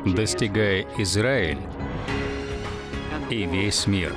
достигая Израиль и весь мир.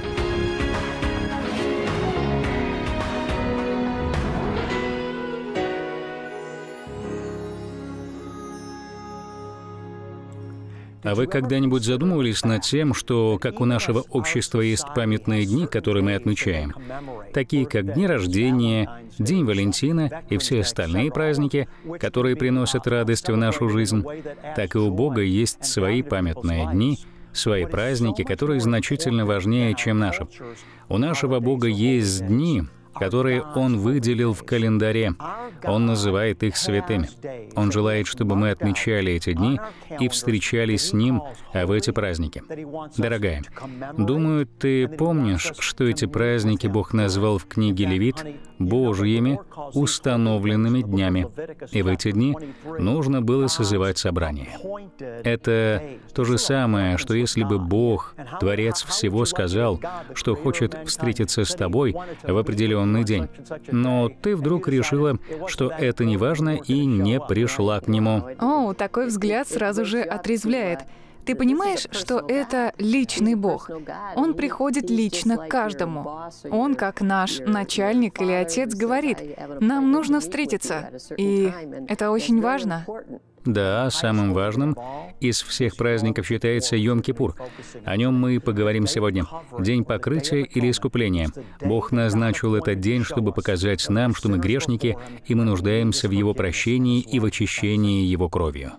А вы когда-нибудь задумывались над тем, что, как у нашего общества есть памятные дни, которые мы отмечаем, такие как дни рождения, День Валентина и все остальные праздники, которые приносят радость в нашу жизнь, так и у Бога есть свои памятные дни, свои праздники, которые значительно важнее, чем наши. У нашего Бога есть дни, которые Он выделил в календаре. Он называет их святыми. Он желает, чтобы мы отмечали эти дни и встречались с Ним в эти праздники. Дорогая, думаю, ты помнишь, что эти праздники Бог назвал в книге Левит Божьими установленными днями. И в эти дни нужно было созывать собрание. Это то же самое, что если бы Бог, Творец всего, сказал, что хочет встретиться с тобой в определенный день, но ты вдруг решила, что это не важно, и не пришла к Нему. О, такой взгляд сразу же отрезвляет. Ты понимаешь, что это личный Бог? Он приходит лично к каждому. Он, как наш начальник или отец, говорит: нам нужно встретиться. И это очень важно. Да, самым важным из всех праздников считается Йом-Кипур. О нем мы поговорим сегодня. День покрытия или искупления. Бог назначил этот день, чтобы показать нам, что мы грешники, и мы нуждаемся в Его прощении и в очищении Его кровью.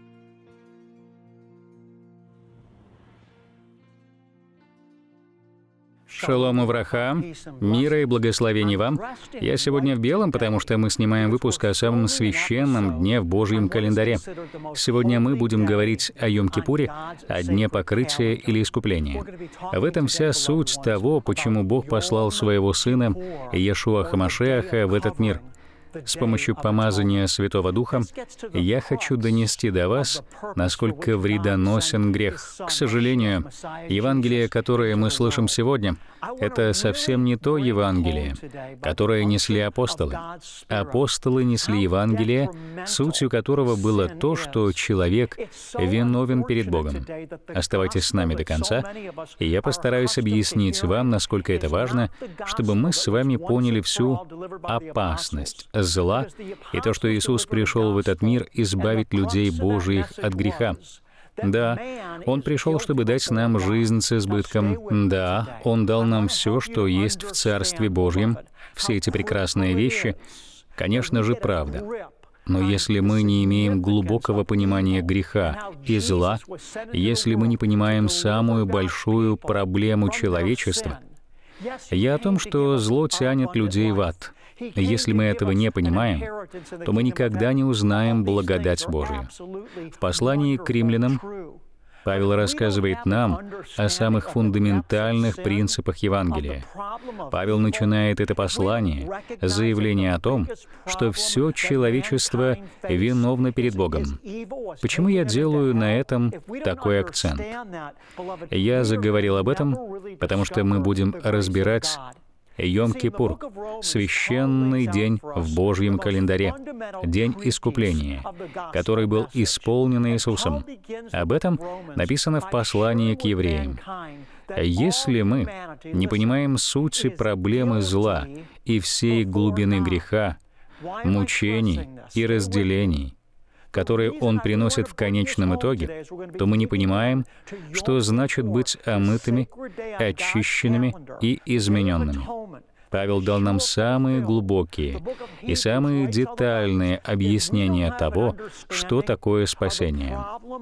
Шалом Авраха, мира и благословений вам. Я сегодня в белом, потому что мы снимаем выпуск о самом священном дне в Божьем календаре. Сегодня мы будем говорить о Йом-Кипуре, о дне покрытия или искупления. В этом вся суть того, почему Бог послал Своего Сына, Иешуа ха-Машиаха, в этот мир. С помощью помазания Святого Духа я хочу донести до вас, насколько вредоносен грех. К сожалению, Евангелие, которое мы слышим сегодня, это совсем не то Евангелие, которое несли апостолы. Апостолы несли Евангелие, сутью которого было то, что человек виновен перед Богом. Оставайтесь с нами до конца, и я постараюсь объяснить вам, насколько это важно, чтобы мы с вами поняли всю опасность зла и то, что Иисус пришел в этот мир избавить людей Божиих от греха. Да, Он пришел, чтобы дать нам жизнь с избытком. Да, Он дал нам все, что есть в Царстве Божьем. Все эти прекрасные вещи, конечно же, правда. Но если мы не имеем глубокого понимания греха и зла, если мы не понимаем самую большую проблему человечества, я о том, что зло тянет людей в ад. Если мы этого не понимаем, то мы никогда не узнаем благодать Божию. В послании к римлянам Павел рассказывает нам о самых фундаментальных принципах Евангелия. Павел начинает это послание с заявления о том, что все человечество виновно перед Богом. Почему я делаю на этом такой акцент? Я заговорил об этом, потому что мы будем разбирать Йом-Кипур — священный день в Божьем календаре, день искупления, который был исполнен Иисусом. Об этом написано в послании к евреям. Если мы не понимаем сути проблемы зла и всей глубины греха, мучений и разделений, которые он приносит в конечном итоге, то мы не понимаем, что значит быть омытыми, очищенными и измененными. Павел дал нам самые глубокие и самые детальные объяснения того, что такое спасение.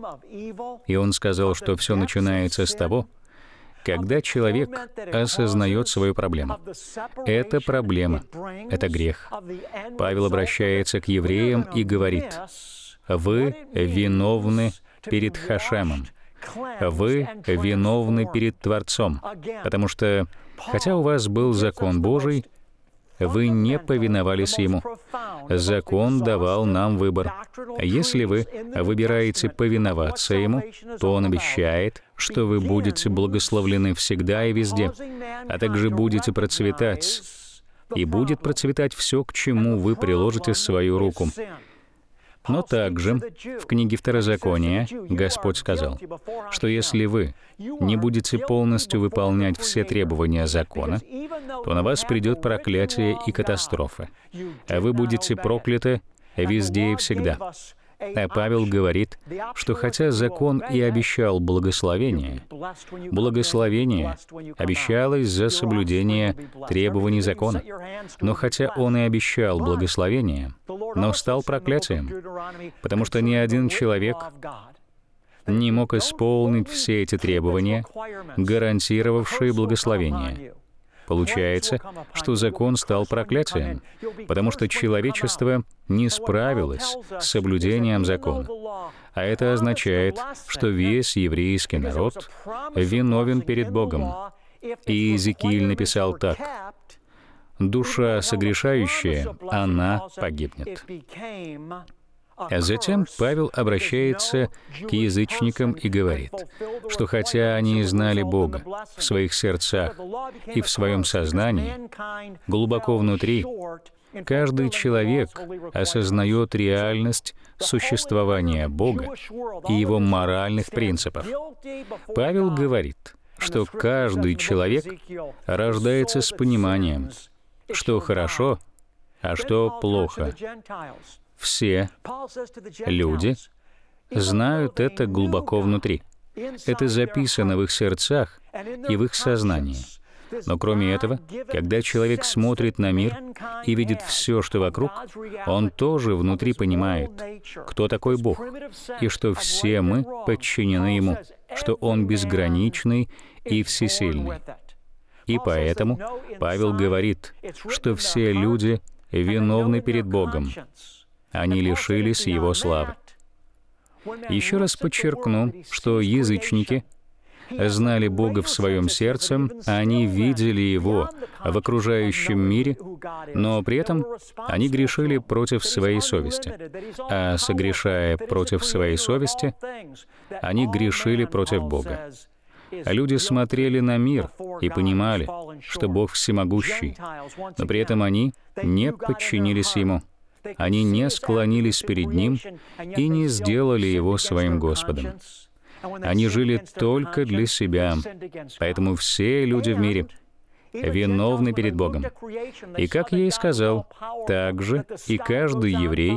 И он сказал, что все начинается с того, когда человек осознает свою проблему. Это проблема, это грех. Павел обращается к евреям и говорит: «Вы виновны перед Хашемом, вы виновны перед Творцом, потому что, хотя у вас был закон Божий, вы не повиновались Ему. Закон давал нам выбор. Если вы выбираете повиноваться Ему, то Он обещает, что вы будете благословлены всегда и везде, а также будете процветать, и будет процветать все, к чему вы приложите свою руку. Но также в книге Второзакония Господь сказал, что если вы не будете полностью выполнять все требования закона, то на вас придет проклятие и катастрофа, а вы будете прокляты везде и всегда. А Павел говорит, что хотя закон и обещал благословение обещалось за соблюдение требований закона. Но хотя он и обещал благословение, но стал проклятием, потому что ни один человек не мог исполнить все эти требования, гарантировавшие благословение. Получается, что закон стал проклятием, потому что человечество не справилось с соблюдением закона. А это означает, что весь еврейский народ виновен перед Богом. И Иезекииль написал так: «Душа согрешающая, она погибнет». А затем Павел обращается к язычникам и говорит, что хотя они знали Бога в своих сердцах и в своем сознании, глубоко внутри, каждый человек осознает реальность существования Бога и Его моральных принципов. Павел говорит, что каждый человек рождается с пониманием, что хорошо, а что плохо. Все люди знают это глубоко внутри. Это записано в их сердцах и в их сознании. Но кроме этого, когда человек смотрит на мир и видит все, что вокруг, он тоже внутри понимает, кто такой Бог, и что все мы подчинены Ему, что Он безграничный и всесильный. И поэтому Павел говорит, что все люди виновны перед Богом. Они лишились Его славы. Еще раз подчеркну, что язычники знали Бога в своем сердце, они видели Его в окружающем мире, но при этом они грешили против своей совести. А согрешая против своей совести, они грешили против Бога. Люди смотрели на мир и понимали, что Бог всемогущий, но при этом они не подчинились Ему. Они не склонились перед Ним и не сделали Его своим Господом. Они жили только для себя, поэтому все люди в мире виновны перед Богом. И, как я и сказал, также и каждый еврей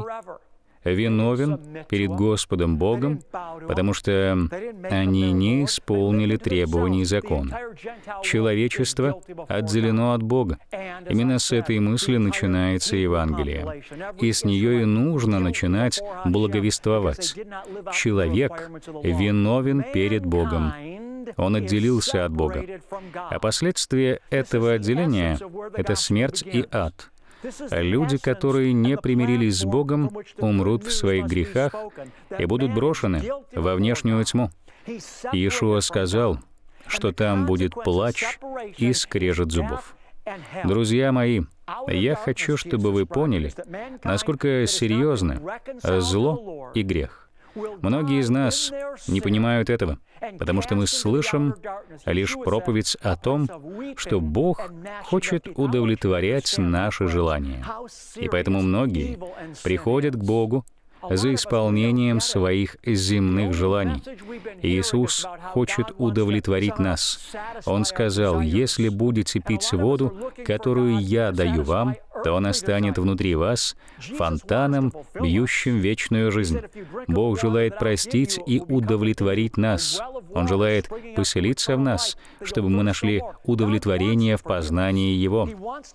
виновен перед Господом Богом, потому что они не исполнили требований закона. Человечество отделено от Бога. Именно с этой мысли начинается Евангелие. И с нее и нужно начинать благовествовать. Человек виновен перед Богом. Он отделился от Бога. А последствия этого отделения — это смерть и ад. Люди, которые не примирились с Богом, умрут в своих грехах и будут брошены во внешнюю тьму. Иешуа сказал, что там будет плач и скрежет зубов. Друзья мои, я хочу, чтобы вы поняли, насколько серьезны зло и грех. Многие из нас не понимают этого, потому что мы слышим лишь проповедь о том, что Бог хочет удовлетворять наши желания. И поэтому многие приходят к Богу за исполнением своих земных желаний. Иисус хочет удовлетворить нас. Он сказал: «Если будете пить воду, которую я даю вам, то она станет внутри вас фонтаном, бьющим вечную жизнь». Бог желает простить и удовлетворить нас. Он желает поселиться в нас, чтобы мы нашли удовлетворение в познании Его.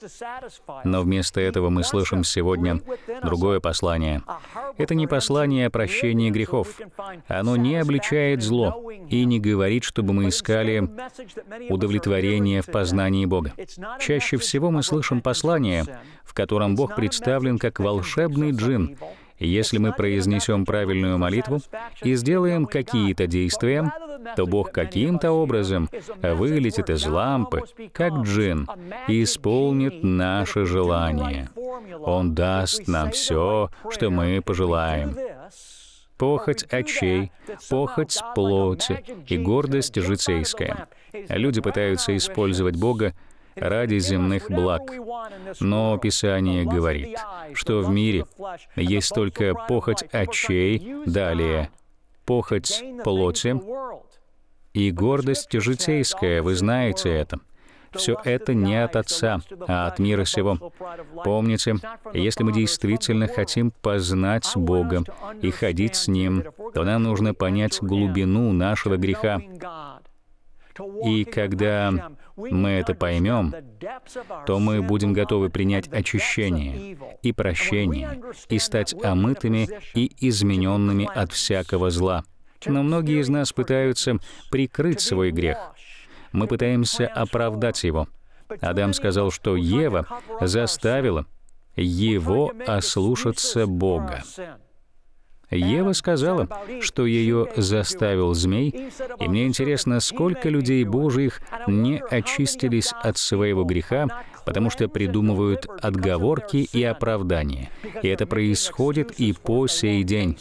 Но вместо этого мы слышим сегодня другое послание. Это не послание о прощении грехов. Оно не обличает зло и не говорит, чтобы мы искали удовлетворение в познании Бога. Чаще всего мы слышим послание, в котором Бог представлен как волшебный джин. Если мы произнесем правильную молитву и сделаем какие-то действия, то Бог каким-то образом вылетит из лампы, как джин, и исполнит наши желания. Он даст нам все, что мы пожелаем. Похоть очей, похоть плоти и гордость житейская. Люди пытаются использовать Бога ради земных благ. Но Писание говорит, что в мире есть только похоть очей, далее похоть плоти и гордость житейская, вы знаете это. Все это не от Отца, а от мира сего. Помните, если мы действительно хотим познать Бога и ходить с Ним, то нам нужно понять глубину нашего греха. И когда мы это поймем, то мы будем готовы принять очищение и прощение, и стать омытыми и измененными от всякого зла. Но многие из нас пытаются прикрыть свой грех. Мы пытаемся оправдать его. Адам сказал, что Ева заставила его ослушаться Бога. Ева сказала, что ее заставил змей, и мне интересно, сколько людей Божьих не очистились от своего греха, потому что придумывают отговорки и оправдания. И это происходит и по сей день.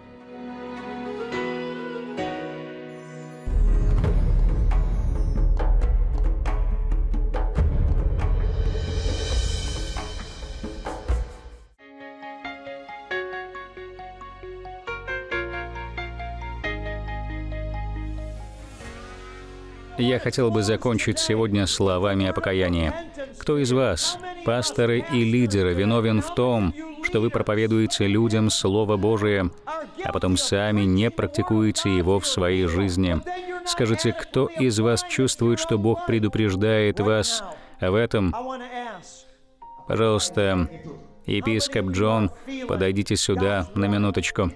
Я хотел бы закончить сегодня словами о покаянии. Кто из вас, пасторы и лидеры, виновен в том, что вы проповедуете людям Слово Божие, а потом сами не практикуете его в своей жизни? Скажите, кто из вас чувствует, что Бог предупреждает вас в этом? Пожалуйста, епископ Джон, подойдите сюда на минуточку.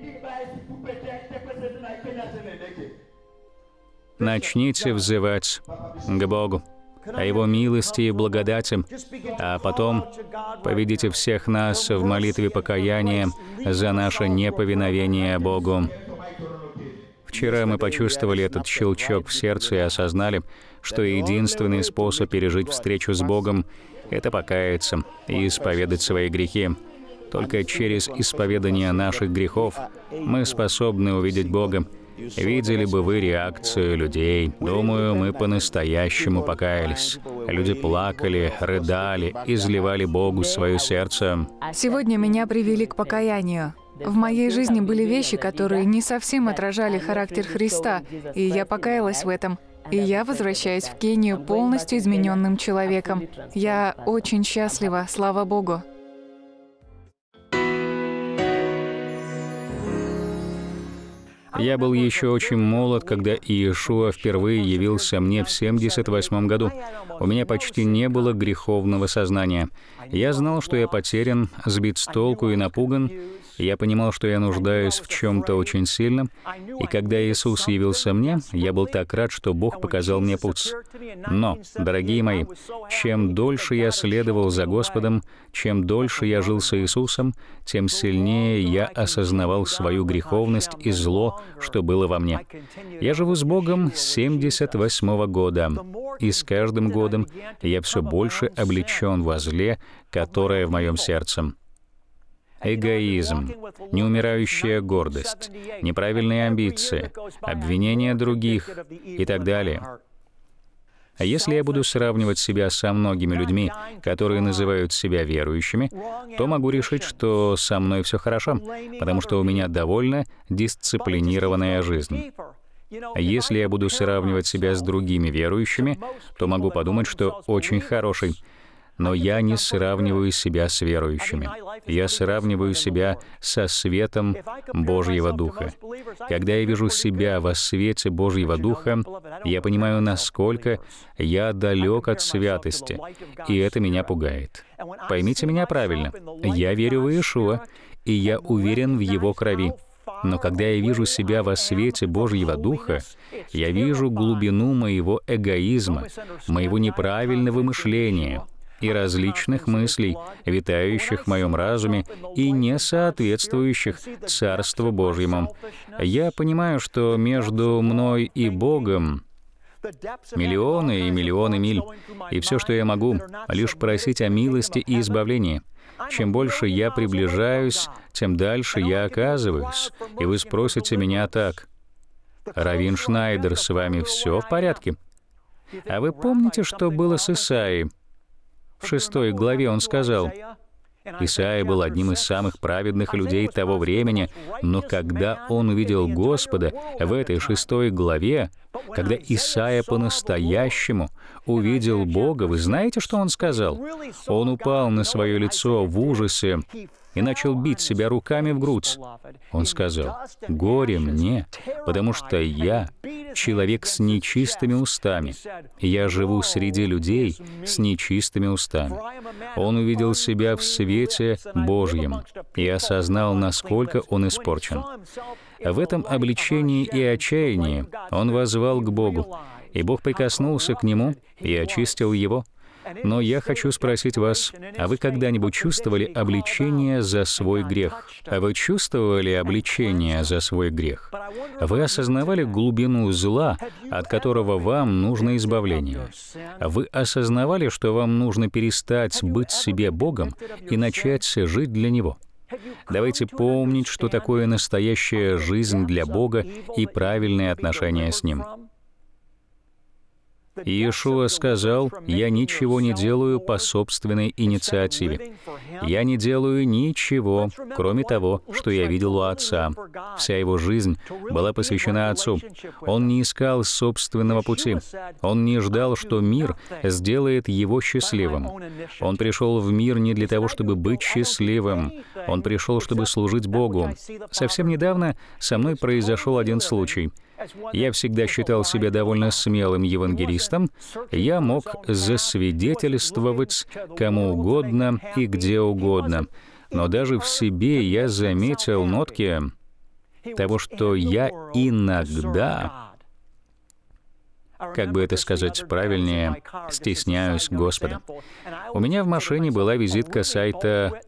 Начните взывать к Богу о Его милости и благодати, а потом поведите всех нас в молитве покаяния за наше неповиновение Богу. Вчера мы почувствовали этот щелчок в сердце и осознали, что единственный способ пережить встречу с Богом — это покаяться и исповедать свои грехи. Только через исповедание наших грехов мы способны увидеть Бога. Видели бы вы реакцию людей. Думаю, мы по-настоящему покаялись. Люди плакали, рыдали, изливали Богу свое сердце. Сегодня меня привели к покаянию. В моей жизни были вещи, которые не совсем отражали характер Христа, и я покаялась в этом. И я возвращаюсь в Кению полностью измененным человеком. Я очень счастлива, слава Богу. Я был еще очень молод, когда Иешуа впервые явился мне в 78 году. У меня почти не было греховного сознания. Я знал, что я потерян, сбит с толку и напуган. Я понимал, что я нуждаюсь в чем-то очень сильно. И когда Иисус явился мне, я был так рад, что Бог показал мне путь. Но, дорогие мои, чем дольше я следовал за Господом, чем дольше я жил с Иисусом, тем сильнее я осознавал свою греховность и зло, что было во мне. Я живу с Богом с 78 года, и с каждым годом я все больше облечен во зле, которое в моем сердце. Эгоизм, неумирающая гордость, неправильные амбиции, обвинения других и так далее. А если я буду сравнивать себя со многими людьми, которые называют себя верующими, то могу решить, что со мной все хорошо, потому что у меня довольно дисциплинированная жизнь. А если я буду сравнивать себя с другими верующими, то могу подумать, что очень хороший. Но я не сравниваю себя с верующими. Я сравниваю себя со светом Божьего Духа. Когда я вижу себя во свете Божьего Духа, я понимаю, насколько я далек от святости, и это меня пугает. Поймите меня правильно. Я верю в Иешуа, и я уверен в Его крови. Но когда я вижу себя во свете Божьего Духа, я вижу глубину моего эгоизма, моего неправильного мышления и различных мыслей, витающих в моем разуме и не соответствующих Царству Божьему. Я понимаю, что между мной и Богом миллионы и миллионы миль, и все, что я могу, лишь просить о милости и избавлении. Чем больше я приближаюсь, тем дальше я оказываюсь. И вы спросите меня так: «Раввин Шнайдер, с вами все в порядке?» А вы помните, что было с Исаией? В 6 главе он сказал: Исаия был одним из самых праведных людей того времени, но когда он увидел Господа в этой 6 главе, когда Исаия по-настоящему увидел Бога, вы знаете, что он сказал? Он упал на свое лицо в ужасе и начал бить себя руками в грудь. Он сказал: «Горе мне, потому что я человек с нечистыми устами, и я живу среди людей с нечистыми устами». Он увидел себя в свете Божьем и осознал, насколько он испорчен. В этом обличении и отчаянии он воззвал к Богу, и Бог прикоснулся к нему и очистил его. Но я хочу спросить вас, а вы когда-нибудь чувствовали обличение за свой грех? А вы чувствовали обличение за свой грех? Вы осознавали глубину зла, от которого вам нужно избавление? Вы осознавали, что вам нужно перестать быть себе Богом и начать жить для Него? Давайте помнить, что такое настоящая жизнь для Бога и правильные отношения с Ним. Иешуа сказал: «Я ничего не делаю по собственной инициативе. Я не делаю ничего, кроме того, что я видел у Отца». Вся его жизнь была посвящена Отцу. Он не искал собственного пути. Он не ждал, что мир сделает его счастливым. Он пришел в мир не для того, чтобы быть счастливым. Он пришел, чтобы служить Богу. Совсем недавно со мной произошел один случай. Я всегда считал себя довольно смелым евангелистом. Я мог засвидетельствовать кому угодно и где угодно. Но даже в себе я заметил нотки того, что я иногда, как бы это сказать правильнее, стесняюсь Господа. У меня в машине была визитка сайта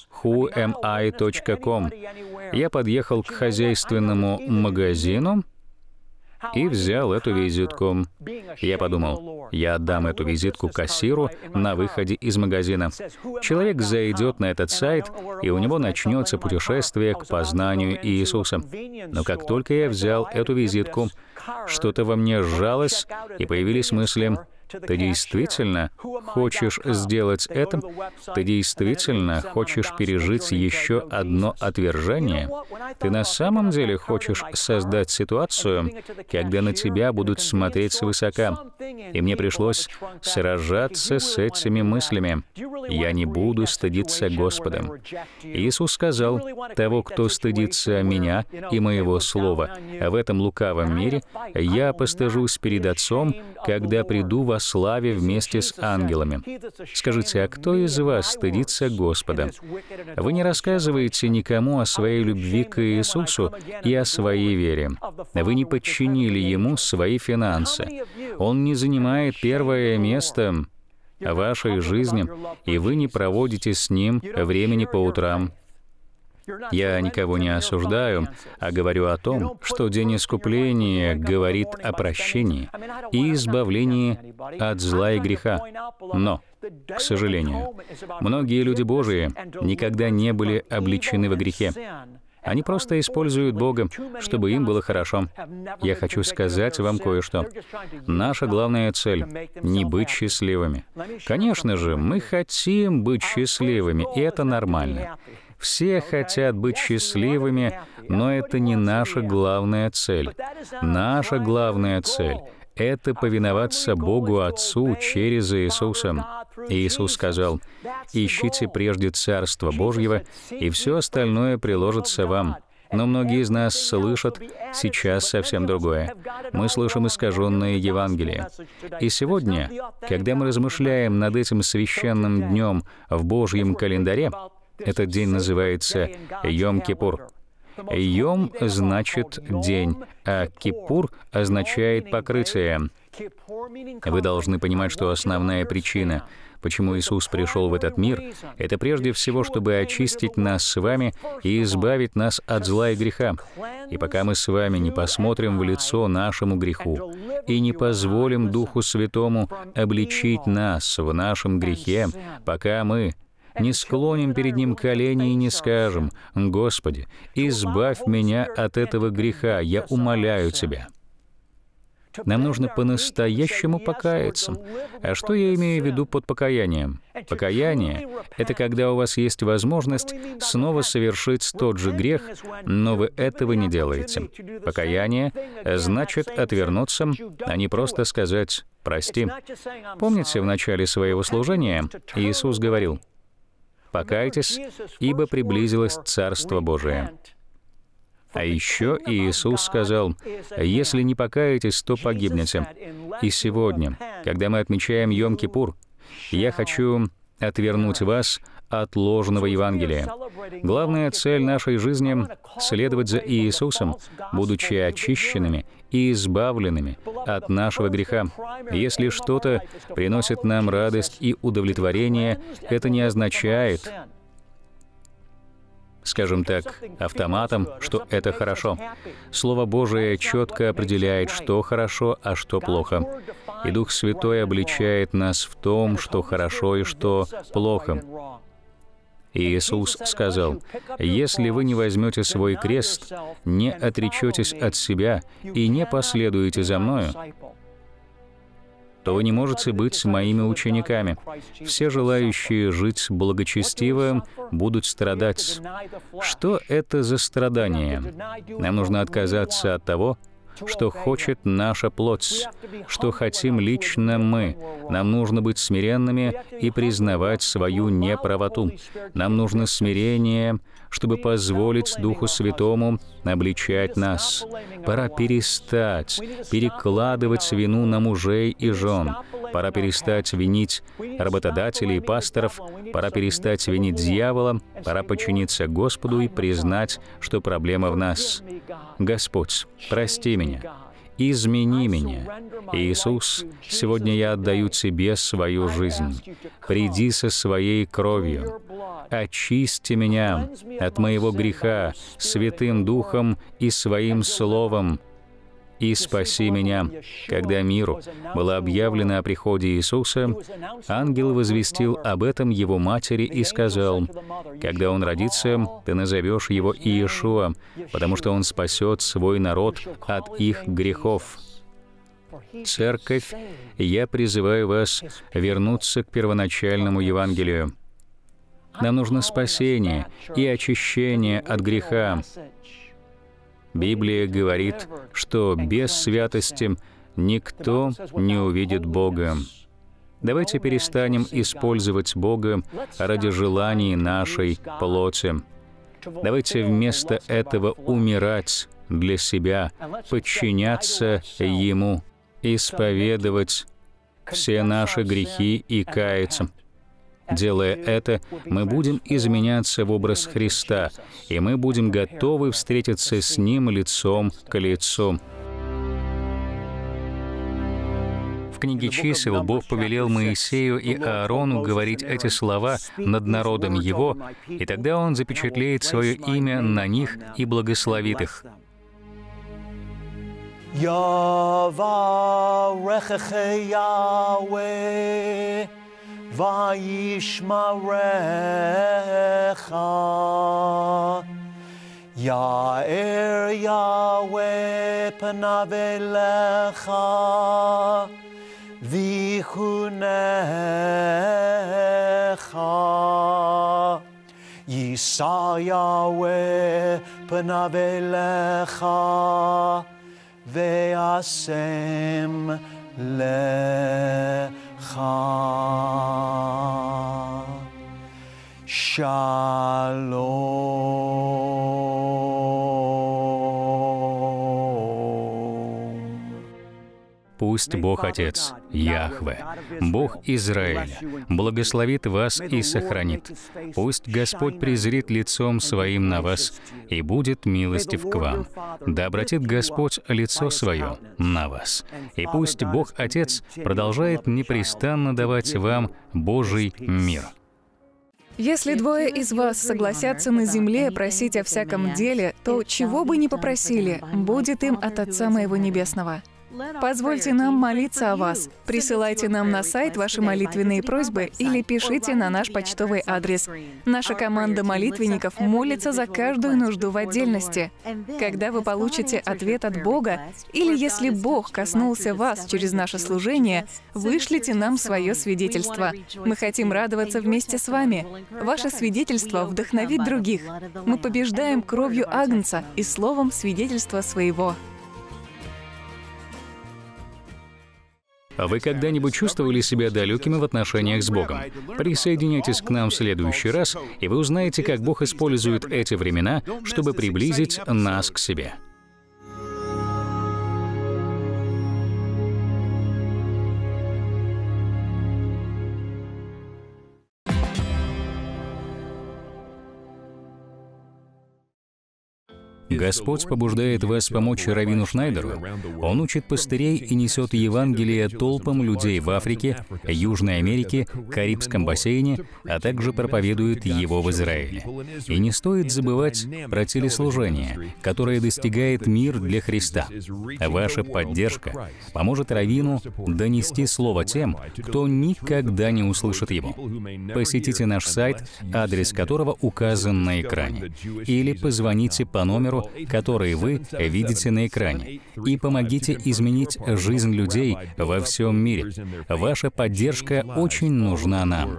whoami.com. Я подъехал к хозяйственному магазину и взял эту визитку. Я подумал, я отдам эту визитку кассиру на выходе из магазина. Человек зайдет на этот сайт, и у него начнется путешествие к познанию Иисуса. Но как только я взял эту визитку, что-то во мне сжалось, и появились мысли: ты действительно хочешь сделать это? Ты действительно хочешь пережить еще одно отвержение? Ты на самом деле хочешь создать ситуацию, когда на тебя будут смотреть свысока? И мне пришлось сражаться с этими мыслями. Я не буду стыдиться Господа. Иисус сказал: того, кто стыдится Меня и Моего Слова в этом лукавом мире, Я постыжусь перед Отцом, когда приду во славе вместе с ангелами. Скажите, а кто из вас стыдится Господа? Вы не рассказываете никому о своей любви к Иисусу и о своей вере. Вы не подчинили Ему свои финансы. Он не занимает первое место в вашей жизни, и вы не проводите с Ним времени по утрам. Я никого не осуждаю, а говорю о том, что День Искупления говорит о прощении и избавлении от зла и греха. Но, к сожалению, многие люди Божии никогда не были обличены во грехе. Они просто используют Бога, чтобы им было хорошо. Я хочу сказать вам кое-что. Наша главная цель — не быть счастливыми. Конечно же, мы хотим быть счастливыми, и это нормально. Все хотят быть счастливыми, но это не наша главная цель. Наша главная цель — это повиноваться Богу Отцу через Иисуса. Иисус сказал: «Ищите прежде Царство Божьего, и все остальное приложится вам». Но многие из нас слышат сейчас совсем другое. Мы слышим искаженное Евангелие. И сегодня, когда мы размышляем над этим священным днем в Божьем календаре, этот день называется Йом-Кипур. Йом значит «день», а Кипур означает «покрытие». Вы должны понимать, что основная причина, почему Иисус пришел в этот мир, это прежде всего, чтобы очистить нас с вами и избавить нас от зла и греха. И пока мы с вами не посмотрим в лицо нашему греху и не позволим Духу Святому обличить нас в нашем грехе, пока мы не склоним перед Ним колени и не скажем: «Господи, избавь меня от этого греха, я умоляю Тебя». Нам нужно по-настоящему покаяться. А что я имею в виду под покаянием? Покаяние — это когда у вас есть возможность снова совершить тот же грех, но вы этого не делаете. Покаяние значит отвернуться, а не просто сказать «прости». Помните, в начале своего служения Иисус говорил: «Покайтесь, ибо приблизилось Царство Божие». А еще Иисус сказал: «Если не покаетесь, то погибнете». И сегодня, когда мы отмечаем Йом-Кипур, я хочу отвернуть вас от ложного Евангелия. Главная цель нашей жизни — следовать за Иисусом, будучи очищенными и избавленными от нашего греха. Если что-то приносит нам радость и удовлетворение, это не означает, скажем так, автоматом, что это хорошо. Слово Божие четко определяет, что хорошо, а что плохо. И Дух Святой обличает нас в том, что хорошо и что плохо. И Иисус сказал: «Если вы не возьмете свой крест, не отречетесь от себя и не последуете за Мною, то вы не можете быть моими учениками. Все желающие жить благочестиво будут страдать». Что это за страдание? Нам нужно отказаться от того, что хочет наша плоть, что хотим лично мы. Нам нужно быть смиренными и признавать свою неправоту. Нам нужно смирение, чтобы позволить Духу Святому обличать нас. Пора перестать перекладывать вину на мужей и жен. Пора перестать винить работодателей и пасторов. Пора перестать винить дьявола. Пора подчиниться Господу и признать, что проблема в нас. Господь, прости меня, измени меня. Иисус, сегодня я отдаю Тебе свою жизнь. Приди со своей кровью. Очисти меня от моего греха Святым Духом и Своим Словом. И спаси меня». Когда миру было объявлено о приходе Иисуса, ангел возвестил об этом его матери и сказал: «Когда он родится, ты назовешь его Иешуа, потому что он спасет свой народ от их грехов». Церковь, я призываю вас вернуться к первоначальному Евангелию. Нам нужно спасение и очищение от греха. Библия говорит, что без святости никто не увидит Бога. Давайте перестанем использовать Бога ради желаний нашей плоти. Давайте вместо этого умирать для себя, подчиняться Ему, исповедовать все наши грехи и каяться. Делая это, мы будем изменяться в образ Христа, и мы будем готовы встретиться с Ним лицом к лицу. В книге «Чисел» Бог повелел Моисею и Аарону говорить эти слова над народом его, и тогда Он запечатлеет свое имя на них и благословит их. Vayishmarecha, Ya'er Yahweh panav elecha, Vichunecha, Yisa Yahweh panav elecha, Ve'asem lecha. Пусть Бог Отец, Яхве, Бог Израиля, благословит вас и сохранит. Пусть Господь презрит лицом Своим на вас и будет милостив к вам. Да обратит Господь лицо Свое на вас. И пусть Бог Отец продолжает непрестанно давать вам Божий мир. Если двое из вас согласятся на земле просить о всяком деле, то чего бы ни попросили, будет им от Отца Моего Небесного. Позвольте нам молиться о вас. Присылайте нам на сайт ваши молитвенные просьбы или пишите на наш почтовый адрес. Наша команда молитвенников молится за каждую нужду в отдельности. Когда вы получите ответ от Бога, или если Бог коснулся вас через наше служение, вышлите нам свое свидетельство. Мы хотим радоваться вместе с вами. Ваше свидетельство вдохновит других. Мы побеждаем кровью Агнца и словом свидетельства своего. Вы когда-нибудь чувствовали себя далекими в отношениях с Богом? Присоединяйтесь к нам в следующий раз, и вы узнаете, как Бог использует эти времена, чтобы приблизить нас к себе. Господь побуждает вас помочь раввину Шнайдеру. Он учит пастырей и несет Евангелие толпам людей в Африке, Южной Америке, Карибском бассейне, а также проповедует его в Израиле. И не стоит забывать про телеслужение, которое достигает мир для Христа. Ваша поддержка поможет раввину донести слово тем, кто никогда не услышит его. Посетите наш сайт, адрес которого указан на экране, или позвоните по номеру, который вы видите на экране, и помогите изменить жизнь людей во всем мире. Ваша поддержка очень нужна нам.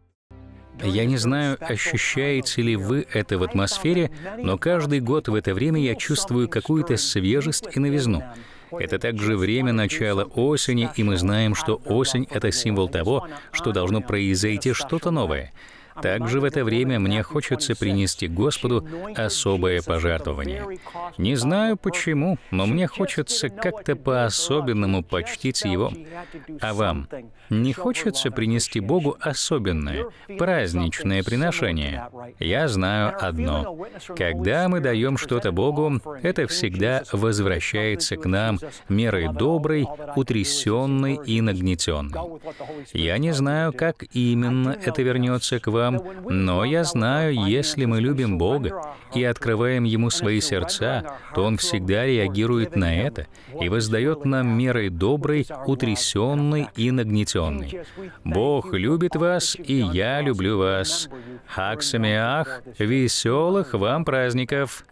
Я не знаю, ощущаете ли вы это в атмосфере, но каждый год в это время я чувствую какую-то свежесть и новизну. Это также время начала осени, и мы знаем, что осень — это символ того, что должно произойти что-то новое. Также в это время мне хочется принести Господу особое пожертвование. Не знаю почему, но мне хочется как-то по-особенному почтить Его. А вам не хочется принести Богу особенное, праздничное приношение? Я знаю одно. Когда мы даем что-то Богу, это всегда возвращается к нам мерой доброй, утрясенной и нагнетенной. Я не знаю, как именно это вернется к вам, но я знаю, если мы любим Бога и открываем Ему свои сердца, то Он всегда реагирует на это и воздает нам мерой доброй, утрясенной и нагнетенной. Бог любит вас, и я люблю вас. Хаг Самеах, веселых вам праздников!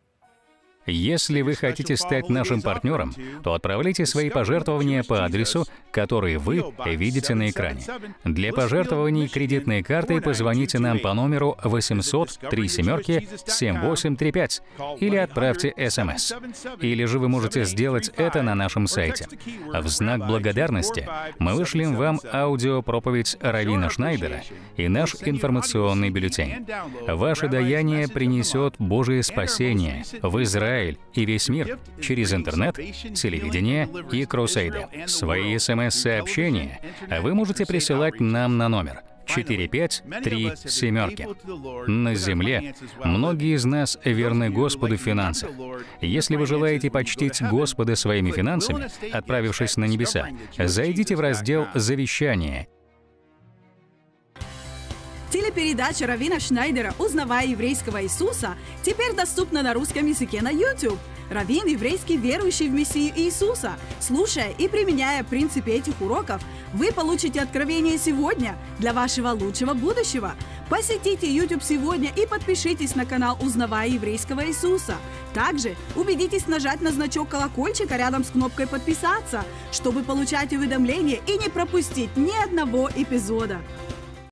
Если вы хотите стать нашим партнером, то отправляйте свои пожертвования по адресу, который вы видите на экране. Для пожертвований кредитной картой позвоните нам по номеру 800-37-7835 или отправьте СМС. Или же вы можете сделать это на нашем сайте. В знак благодарности мы вышлем вам аудиопроповедь раввина Шнайдера и наш информационный бюллетень. Ваше даяние принесет Божие спасение в Израиль и весь мир через интернет, телевидение и крусейды. Свои СМС-сообщения вы можете присылать нам на номер 4537. На земле многие из нас верны Господу в финансах. Если вы желаете почтить Господа своими финансами, отправившись на небеса, зайдите в раздел «Завещание». Телепередача раввина Шнайдера «Узнавая еврейского Иисуса» теперь доступна на русском языке на YouTube. Раввин еврейский, верующий в Мессию Иисуса. Слушая и применяя принципы этих уроков, вы получите откровение сегодня для вашего лучшего будущего. Посетите YouTube сегодня и подпишитесь на канал «Узнавая еврейского Иисуса». Также убедитесь нажать на значок колокольчика рядом с кнопкой «Подписаться», чтобы получать уведомления и не пропустить ни одного эпизода.